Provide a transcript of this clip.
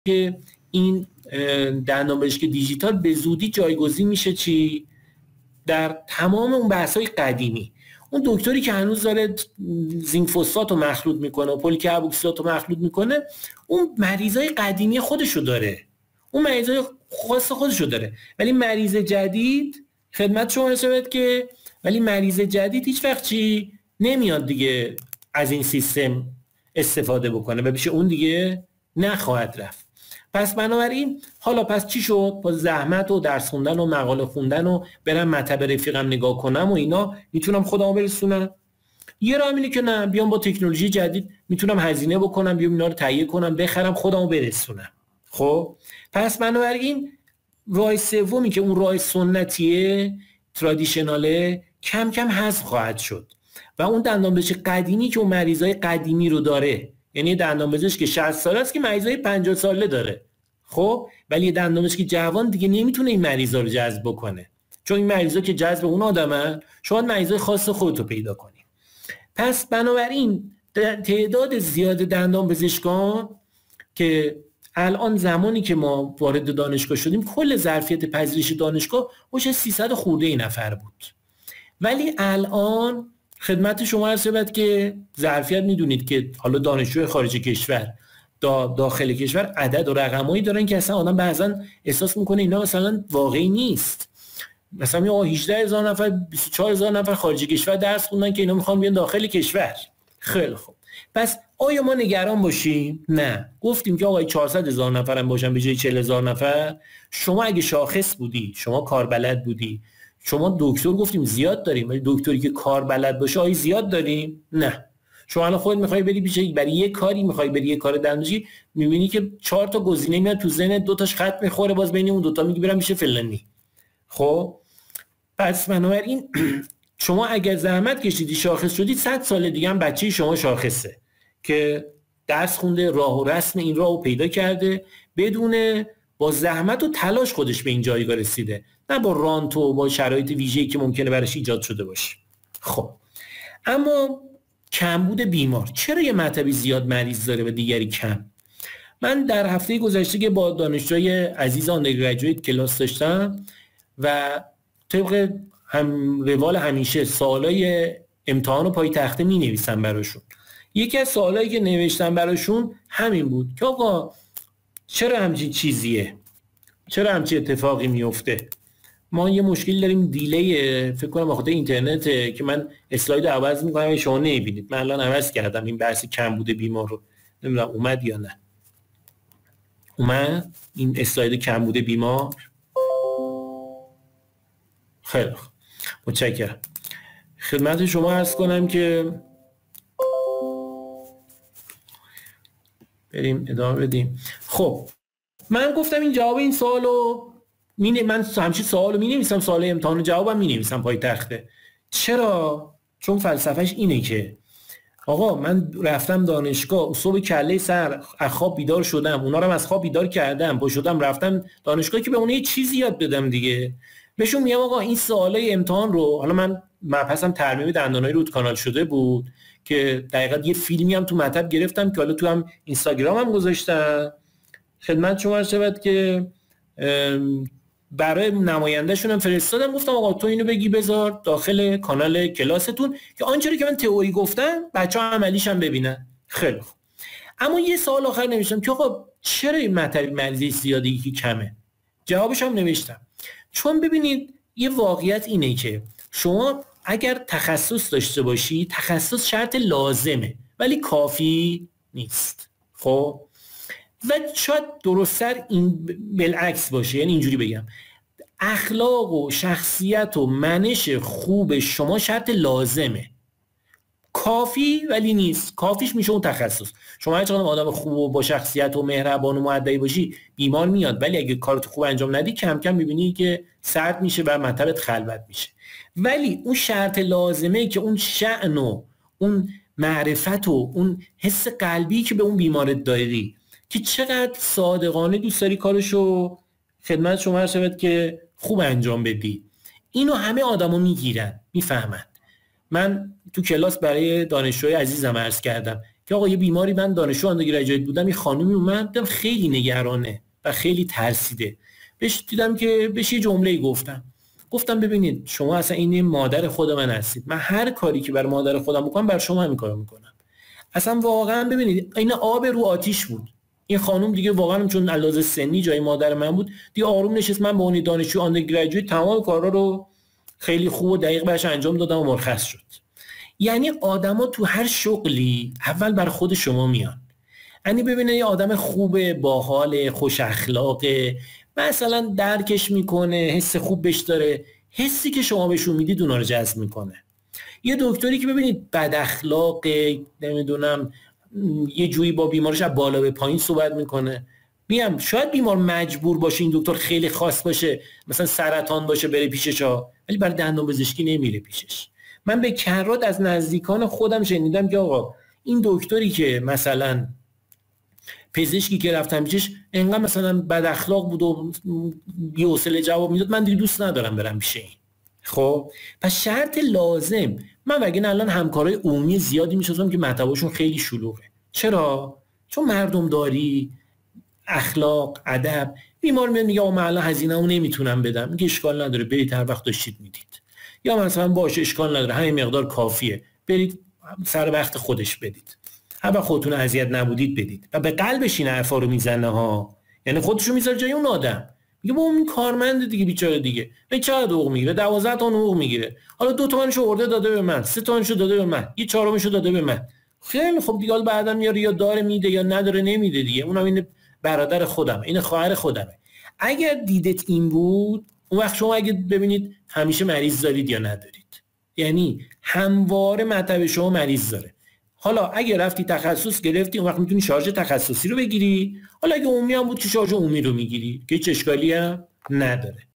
که این دندانپزشکی دیجیتال به زودی جایگزین میشه چی؟ در تمام اون بحث‌های قدیمی. اون دکتری که هنوز داره زینک فسفات رو مخلوط میکنه و پولیک اربوکسیلات رو مخلوط میکنه، اون مریضای قدیمی خودشو داره، اون مریضای خاص خودشو داره. ولی مریض جدید خدمت شما رسید که ولی مریض جدید هیچ وقت چی نمیاد دیگه از این سیستم استفاده بکنه و پیش اون دیگه نخواهد رفت. پس بنابراین حالا پس چی شد؟ با زحمت و درس خوندن و مقاله خوندن و برم مطب رفیقم نگاه کنم و اینا میتونم خودمو برسونم؟ یه راه اینه که نه، بیام با تکنولوژی جدید میتونم هزینه بکنم، بیام اینا رو تهیه کنم، بخرم، خودمو برسونم. خب پس بنابراین راه سومی که اون راه سنتیه، ترادیشناله، کم کم حذف خواهد شد و اون دندانپزشک قدیمی که اون مریضای قدیمی رو داره، یعنی دندانپزشک که 60 ساله است که مریضای 50 ساله داره، خب ولی دندانپزشک جوان دیگه نمیتونه این مریضا رو جذب بکنه، چون این مریضا که جذب اون آدمن، شما مریضای خاص خودتو پیدا کنی. پس بنابراین تعداد زیاد دندانپزشکان که الان زمانی که ما وارد دانشگاه شدیم کل ظرفیت پذیرش دانشگاه حدود 300 خورده نفر بود، ولی الان خدمت شما عرض شود که ظرفیت میدونید که حالا دانشجوی خارج کشور داخل کشور عدد و رقمایی دارن که اصلا آدم بعضا احساس میکنه اینا مثلا واقعی نیست. مثلا 18000 نفر 24000 نفر خارج کشور درس خوندن که اینا میخوان بیان داخل کشور. خیلی خوب، پس آیا ما نگران باشیم؟ نه. گفتیم که آقای 400000 نفر هم باشن به جای 40000 نفر. شما اگه شاخص بودی، شما کاربلد بودی، شما دکتر گفتیم زیاد داریم، ولی دکتری که کاربلد باشه آیا زیاد داریم؟ نه. شما الان خودت میخوای بری پیش برای یه کاری، میخوای بری یه کار دندانپزشکی، میبینی که 4 تا گزینه میاد تو ذهنت، 2 تاش خط میخوره، باز بین اون 2 تا میگی برم پیش فلانی. خب پس بنابراین شما اگر زحمت کشیدی شاخص شدید، 100 سال دیگه هم بچه شما شاخصه که درس خونده، راه و رسم این راهو پیدا کرده، بدون با زحمت و تلاش خودش به این جایگاه رسیده، نه با رانت و با شرایط ویژه‌ای که ممکنه براش ایجاد شده باشه. خب اما کمبود بیمار، چرا یه مطبی زیاد مریض داره و دیگری کم؟ من در هفته گذشته که با دانشجوی عزیز آندرگرجویت کلاس داشتم و طبق روال همیشه سوالای امتحان و پای تخته می نویسم براشون. یکی از سوالایی که نوشتم براشون همین بود که آقا چرا همچین چیزیه؟ چرا همچین اتفاقی میفته؟ ما یه مشکل داریم، دیلی، فکر کنم بخاطر اینترنته که من اسلاید عوض میکنم و شما نمیبینید. من الان عوض کردم این بحث کمبود بیمار رو، نمیدونم اومد یا نه. اومد این اسلاید کمبود بیمار؟ خیلی خوب، متشکرم. خدمت شما عرض کنم که بریم ادامه بدیم. خب من گفتم این جواب این سوالو من همچین سوالو می‌نویسم، سوال امتحان و جوابم می‌نویسم پای تخته. چرا؟ چون فلسفهش اینه که آقا من رفتم دانشگاه، صبح کله سر از خواب بیدار شدم، اونا رو از خواب بیدار کردم، با شدم رفتم دانشگاه که به اونها یه چیزی یاد بدم دیگه. بهشون میگم آقا این سوالای امتحان رو، حالا من مبحثم ترمیم دندانای رود کانال شده بود که دقیقاً یه فیلمی هم تو مطب گرفتم که حالا تو هم اینستاگرامم گذاشتم خدمت شما شود که برای نماینده‌شون هم فرستادم، گفتم آقا تو اینو بگی بذار داخل کانال کلاستون که آنچه که من تئوری گفتم بچه‌ها عملیش هم ببینن. خیلی خوب. اما یه سوال آخر نوشتم که آقا چرا این مطلب مریضی زیادی که کمه؟ جوابش هم نوشتم. چون ببینید یه واقعیت اینه که شما اگر تخصص داشته باشی، تخصص شرط لازمه ولی کافی نیست. خب و شاید درست‌تر این بالعکس باشه، یعنی اینجوری بگم اخلاق و شخصیت و منش خوب شما شرط لازمه، کافی ولی نیست. کافیش میشه اون تخصص. شما هر چقدر آدم خوب و با شخصیت و مهربان و مؤدبی باشی بیمار میاد، ولی اگه کارت خوب انجام ندی کم کم میبینی که سرد میشه و مطبت خلوت میشه. ولی اون شرط لازمه که اون شأن و اون معرفت و اون حس قلبی که به اون بیمارت داری که چقدر صادقانه دوست داری کارشو خدمت شما شود که خوب انجام بدی، اینو همه آدما میگیرن، میفهمن. من تو کلاس برای دانشجوی عزیزم عرض کردم که آقا یه بیماری، من دانشجو آندرگرجویت بودم، یه خانومی اومد دیدم خیلی نگرانه و خیلی ترسیده، بهش دیدم که بهش یه جمله گفتم ببینید شما اصلا این مادر خود من هستید، من هر کاری که برای مادر خودم بکنم بر شما همین کارو میکنم. اصلا واقعا ببینید این آب رو آتیش بود. این خانم دیگه واقعا چون علاوه سنی جای مادر من بود دیگه آروم نشست. من به عنوان دانشجو آندرگرجویت تمام کارا رو خیلی خوب و دقیق براش انجام دادم و مرخص شد. یعنی آدما تو هر شغلی اول بر خود شما میان. یعنی ببینید یه آدم خوبه، باحال، خوش اخلاقه، مثلا درکش میکنه، حس خوب بهش داره، حسی که شما بهشون میدید اونا رو جذب میکنه. یه دکتری که ببینید بد اخلاقه، نمیدونم یه جوری با بیمارش از بالا به پایین صحبت میکنه، میگم شاید بیمار مجبور باشه این دکتر خیلی خاص باشه، مثلا سرطان باشه بره پیشش ها، ولی برای دندان پزشکی نمیره پیشش. من به کرات از نزدیکان خودم شنیدم که آقا این دکتری که مثلا پزشکی که رفتم پیشش انقدر مثلا بد اخلاق بود و بی‌حوصله جواب میداد، من دیگه دوست ندارم برم پیش این. خب پس شرط لازم، من وگرنه الان همکارای عمومی زیادی میشناسم که مرتبهشون خیلی شلوغه. چرا؟ چون مردم داری، اخلاق، ادب. بیمار میاد میگه آقا من الان هزینه‌مو نمیتونم بدم، میگه اشکال نداره برید هر وقت داشتید میدید، یا مثلا باشه اشکال نداره همین مقدار کافیه برید سر وقت خودش بدید، هر وقت خودتون اذیت نبودید بدید. و به قلبش این حرفا رو میزنه ها، یعنی خودشو میذاره جای اون آدم، میگه با اون کارمند دیگه بیچاره دیگه به چقدر حقوق میگیره، 12 تا حقوق میگیره، حالا 2 تومنشو ورده داده به من، 3 تومنشو داده به من، یه چهارمشو داده به من، خیلی خب دیگه حالا بعدا میاره یا داره میده یا نداره نمیده دیگه، اونم این برادر خودمه، این خواهر خودمه. اگر دیدت این بود اون وقت شما اگه ببینید همیشه مریض دارید یا ندارید، یعنی همواره مطب شما مریض داره. حالا اگه رفتی تخصص گرفتی اون وقت میتونی شارژ تخصصی رو بگیری، حالا اگه عمومی هم بود که شارژ عمومی رو میگیری که هیچ اشکالی هم نداره.